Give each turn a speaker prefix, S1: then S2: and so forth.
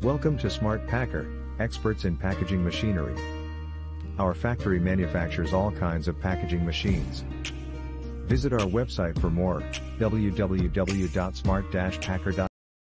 S1: Welcome to Smart Packer, experts in packaging machinery. Our factory manufactures all kinds of packaging machines. Visit our website for more, www.smart-packer.com.